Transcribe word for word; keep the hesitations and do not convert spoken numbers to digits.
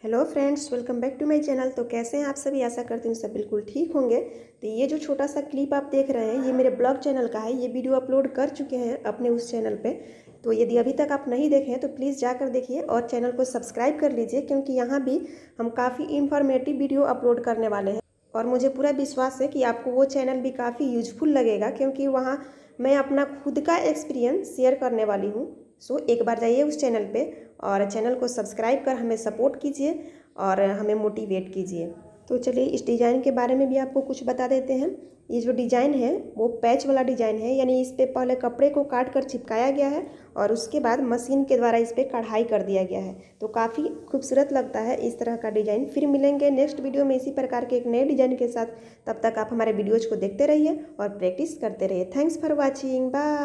Hello friends, welcome back to my channel. तो कैसे हैं आप सभी? आशा करती हूँ सब बिल्कुल ठीक होंगे। तो ये जो छोटा सा क्लिप आप देख रहे हैं ये मेरे ब्लॉग चैनल का है। ये वीडियो अपलोड कर चुके हैं अपने उस चैनल पे। तो यदि अभी तक आप नहीं देखे हैं तो प्लीज़ जाकर देखिए और चैनल को सब्सक्राइब कर लीजिए, क्योंकि यहाँ भी हम काफ़ी इन्फॉर्मेटिव वीडियो अपलोड करने वाले हैं। और मुझे पूरा विश्वास है कि आपको वो चैनल भी काफ़ी यूजफुल लगेगा, क्योंकि वहाँ मैं अपना खुद का एक्सपीरियंस शेयर करने वाली हूँ। सो एक बार जाइए उस चैनल पे और चैनल को सब्सक्राइब कर हमें सपोर्ट कीजिए और हमें मोटिवेट कीजिए। तो चलिए इस डिज़ाइन के बारे में भी आपको कुछ बता देते हैं। ये जो डिज़ाइन है वो पैच वाला डिज़ाइन है, यानी इस पे पहले कपड़े को काट कर चिपकाया गया है और उसके बाद मशीन के द्वारा इस पर कढ़ाई कर दिया गया है। तो काफ़ी खूबसूरत लगता है इस तरह का डिज़ाइन। फिर मिलेंगे नेक्स्ट वीडियो में इसी प्रकार के एक नए डिज़ाइन के साथ। तब तक आप हमारे वीडियोज़ को देखते रहिए और प्रैक्टिस करते रहिए। Thanks for watching, bye.